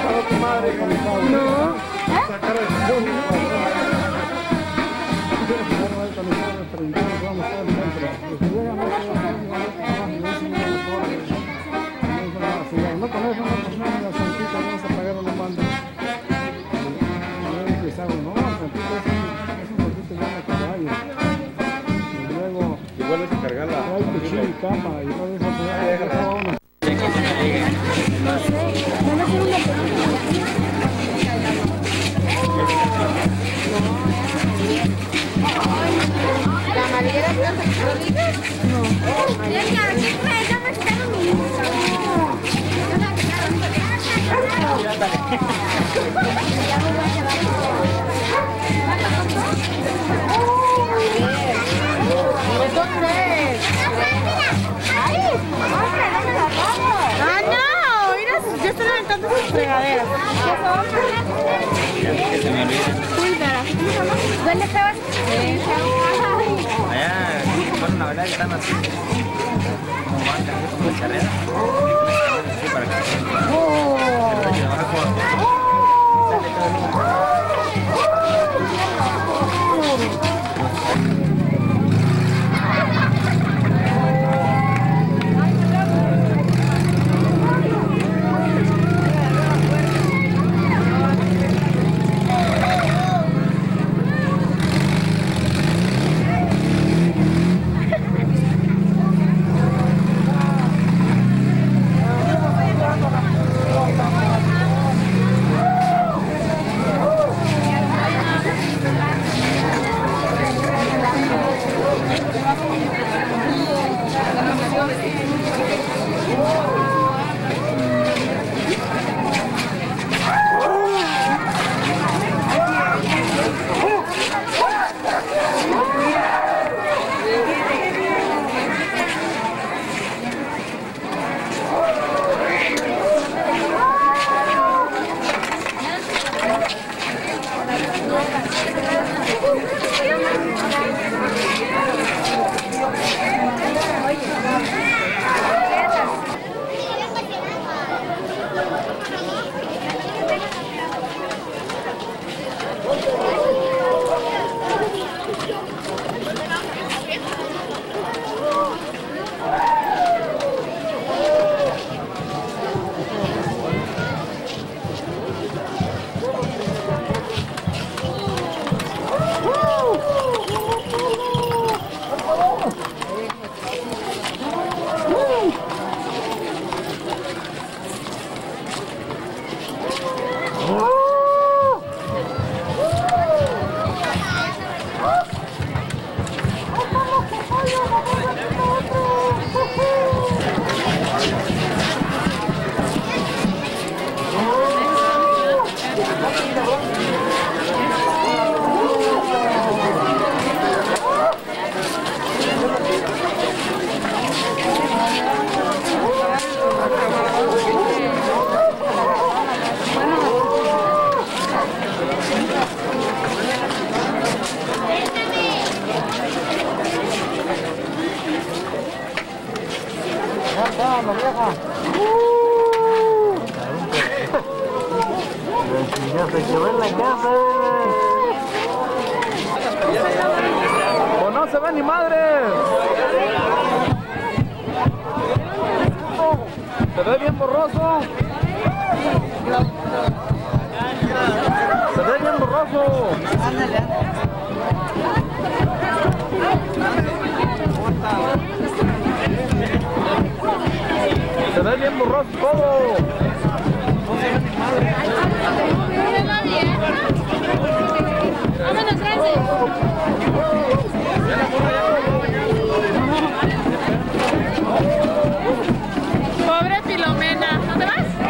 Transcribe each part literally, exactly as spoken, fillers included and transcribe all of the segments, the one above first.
Pobre Filomena, ¿dónde vas?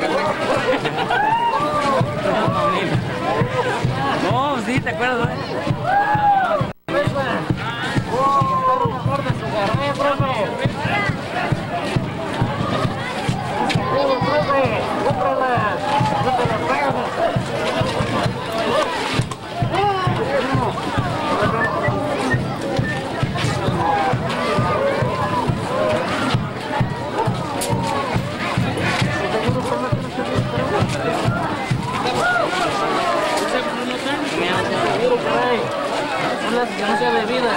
No, sí, ¿te acuerdas? Una asistencia de vida.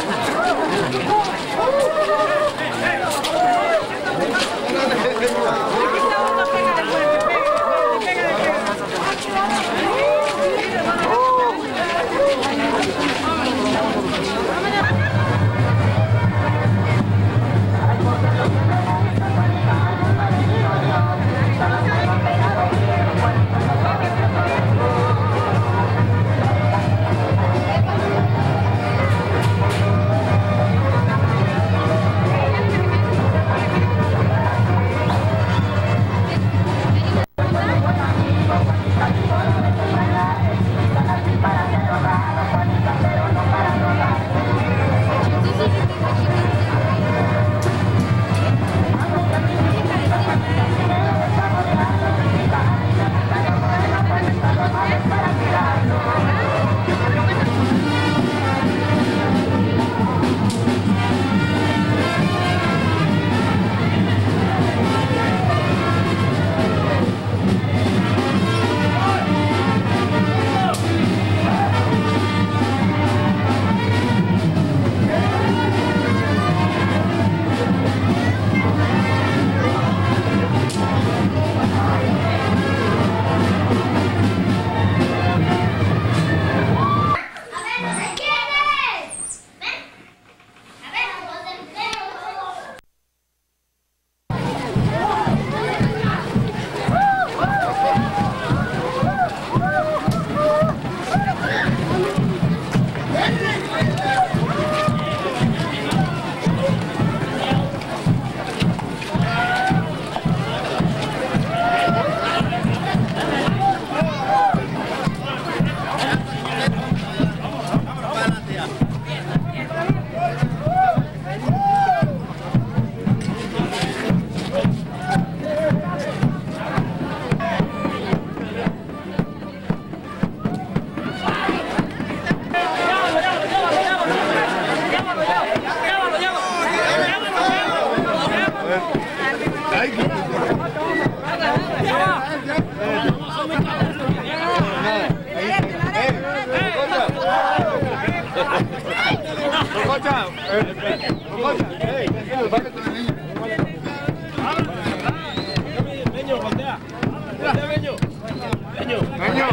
Meño, voltea. Voltea, Meño. Meño. Meño.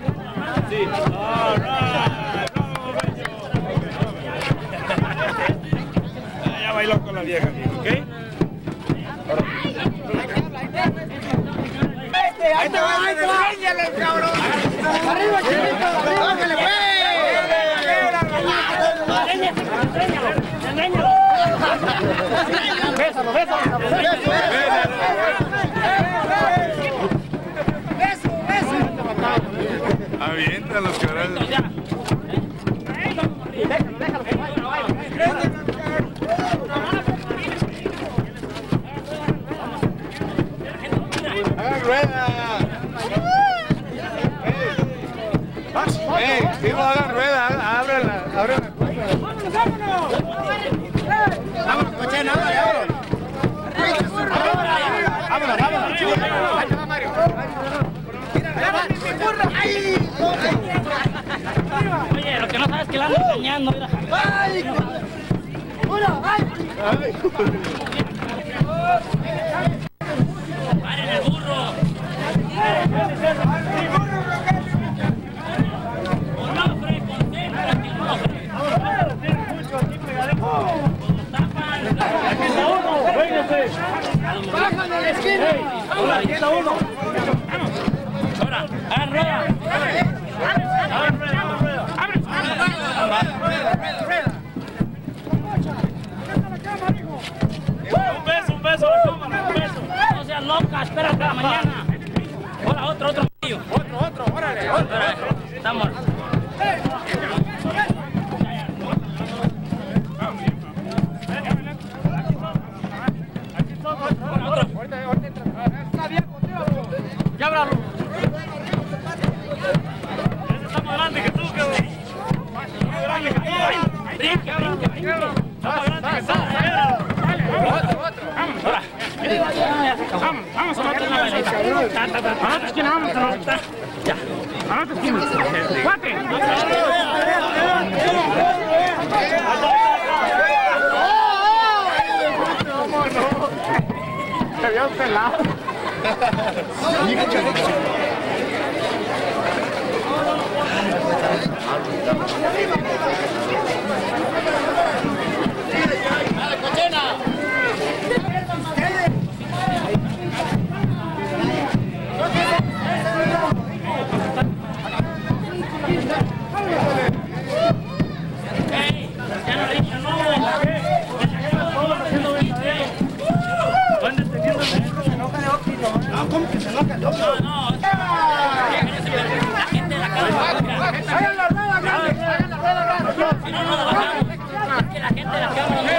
Sí. All right. Bravo, Meño. Ya bailó con la vieja, amigo, ¿ok? Ahí te va, ahí te va. Enséñale, cabrón. Arriba, chiquito. Bájale, pues. Enséñalo. Bésalo, bésalo. Beso, beso. Aviéntalos, cabrón. Déjalo, déjalo que vaya, vaya. ¡Hagan rueda! ¡Ey! Digo, hagan rueda, ábrela, ábrela. ¡Vámonos, vámonos! ¡Vámonos, coche, no, vámonos! ¡Vámonos, vámonos! ¡Ahí te va, Mario! Oye, lo que no sabes es que la ando engañando, mira. ¡Ay! ¡Uno! ¡Ay! ¡Paren el burro! ¡Onofre, concéntrate, Onofre! ¡Aquí está uno! ¡Véngase! ¡Bájale a la esquina! ¡Ahora, aquí está uno! ¡Ahora, hagan rueda! ¡Hagan rueda, hagan rueda! Un beso, un beso a la cámara, un beso. No seas loca, espérate a la mañana. Ahora otro, otro morrillo. Otro, otro, órale, otro, otro. Estamos. Ya ábralo. Ese está más grande que tú, que más grande que tú. Brinca, brinca, brinca. Está más grande que tú. Otro, otro. Ahora. Vamos, vamos a Otra meter bailita. Ta, ta, ta, ta. ¿A nosotros quién vamos? Ya. ¿A nosotros quién? ¡Cuate! Se vio pelado. ¡Dale, cochina! ¡Ey! ¡Ya no dicho no! ¿Dónde teniendo No, ¿cómo que se enoja el otro? No, no. La gente de la cámara. ¡Hagan la rueda grande! ¡Hagan la rueda grande! Si no, no lo bajamos. Es que la gente de la cámara no.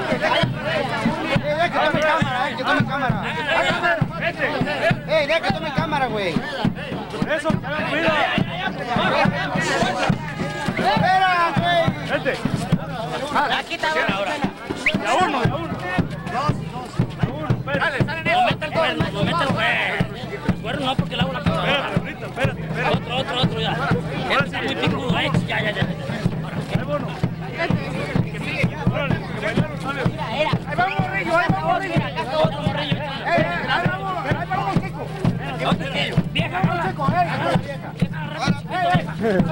¡Eh, deja que tome cámara, eh, que tome cámara! ¡Eh, deja que tome cámara, güey! eso! ¡Cuida! ¡Espera, güey! ¡Vete! Aquí está ahora. ¡Ya uno, ya uno! ¡Dos, dos! ¡Ya uno! ¡Espérate! Lo mete el cuerno, lo mete el cuerno. El cuerno no, porque le hago la cámara. Espérate, Rita, espérate, espérate. Otro, otro, otro, ya. Este está muy picudo, eh. Ya, ya, ya. ¡Ahí va uno! ¡Órale, que bailaron, sale! ¡Ahí va un morrillo, ahí va un morrillo! Otro morrillo. ¡Eh, eh, ahí vamos, ahí vamos, chico! Otro, vieja, hola. ¡Chico, eh! Vieja, vieja.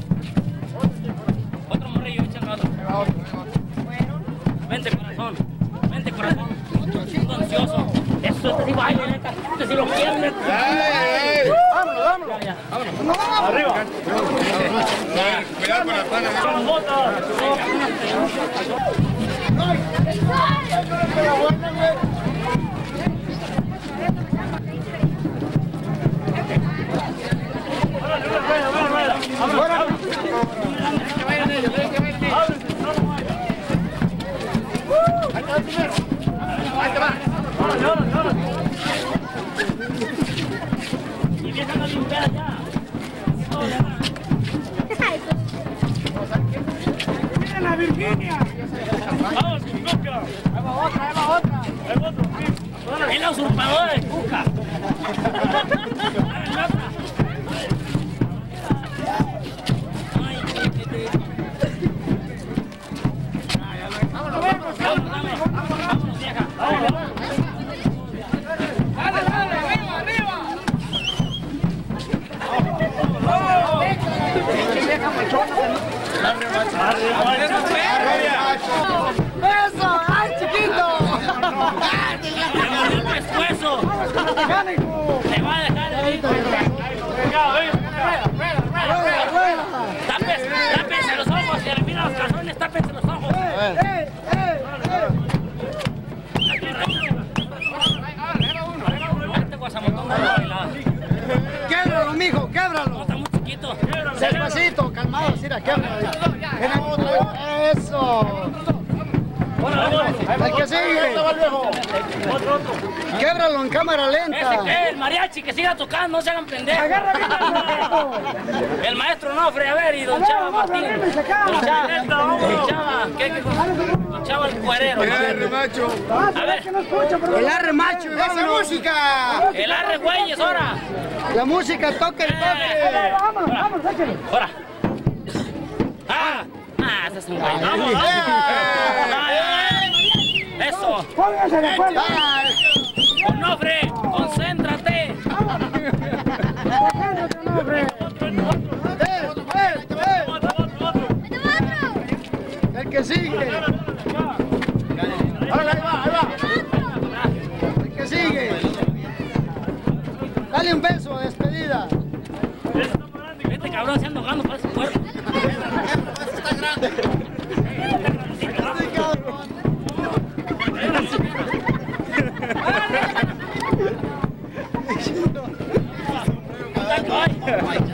Otro morrillo, échame otro. Vente, corazón. Vente, corazón. Siendo ansioso. Eso, este sí baila, neta. Este sí lo quiere. ¡Vámonos, vámonos! Ya, ya. ¡Arriba! Cuidado con las panas. ¡Con las botas! ¡Órale, rueda, rueda, rueda! ¡Ábrelo! ¡Órale, órale, órale! Y vieja no limpia ya. ¡Miren a Virginia! ¡Vamos, Cuca! ¡Ahí va otra, ahí va otra! ¡Ahí va otro! Sí. Es la usurpadora de Cuca. Ay, qué, qué, qué. Vámonos, vámonos, vámonos, vieja. ¡Dale, dale! ¡Arriba, arriba! ¡Eso! ¡Ay, chiquito! Le mordió el pescuezo. Le va a dejar el hijo. Tápese, tápese los ojos. Si le miran los calzones, tápese los ojos. ¡Eh, eh! Este guasamotón no va a bailar. ¡Québralo, mijo! No, ¡Québralo! está muy chiquito. Despacito, calmado, mira, québralo. ¡Eso! ¡El que sigue! Otro, otro. ¡Québralo en cámara Ese lenta! que el mariachi que siga tocando, no se hagan pendejos. ¡Agarra El maestro Nofre, a ver, y don Chava Martín. Don Chava, don Chava, ¿qué, qué cosa? Don Chava el cuerero. macho! A ver, ¡El arre macho! ¡Esa música! el arre güeyes, ahora. La música toca el toque. Vámonos, vámonos, échale. Ahora. Ah, ah, ese es un güey. Vamos, vamos. Eso. Pónganse de acuerdo. Nofre, concéntrate. El que sigue. Ahora, ahí va, ahí va. El que sigue. Dale un beso de despedida. Este cabrón se anda ahogando para ese cuerpo. Está grande. Guay,